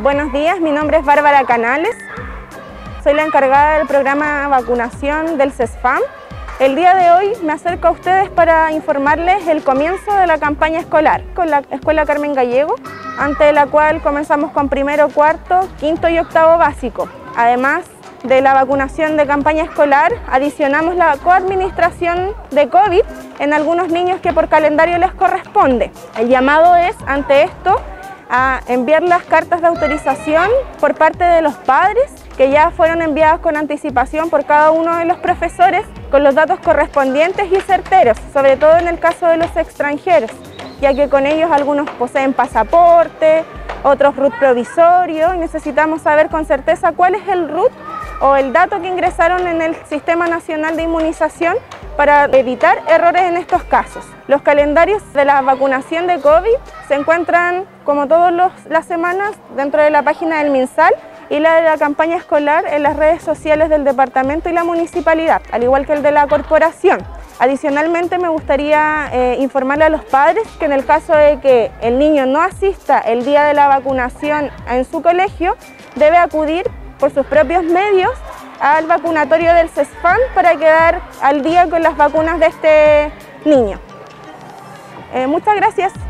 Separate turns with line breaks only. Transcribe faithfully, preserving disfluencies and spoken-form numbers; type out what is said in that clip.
Buenos días, mi nombre es Bárbara Canales, soy la encargada del programa de vacunación del CESFAM. El día de hoy me acerco a ustedes para informarles el comienzo de la campaña escolar con la Escuela Carmen Gallego, ante la cual comenzamos con primero, cuarto, quinto y octavo básico. Además de la vacunación de campaña escolar, adicionamos la coadministración de COVID en algunos niños que por calendario les corresponde. El llamado es, ante esto, a enviar las cartas de autorización por parte de los padres, que ya fueron enviadas con anticipación por cada uno de los profesores, con los datos correspondientes y certeros, sobre todo en el caso de los extranjeros, ya que con ellos algunos poseen pasaporte, otros R U T provisorio, y necesitamos saber con certeza cuál es el R U T o el dato que ingresaron en el Sistema Nacional de Inmunización para evitar errores en estos casos. Los calendarios de la vacunación de COVID se encuentran, como todas las semanas, dentro de la página del MinSal, y la de la campaña escolar en las redes sociales del departamento y la municipalidad, al igual que el de la corporación. Adicionalmente, me gustaría eh, informarle a los padres que en el caso de que el niño no asista el día de la vacunación en su colegio, debe acudir por sus propios medios al vacunatorio del CESFAM para quedar al día con las vacunas de este niño. Eh, muchas gracias.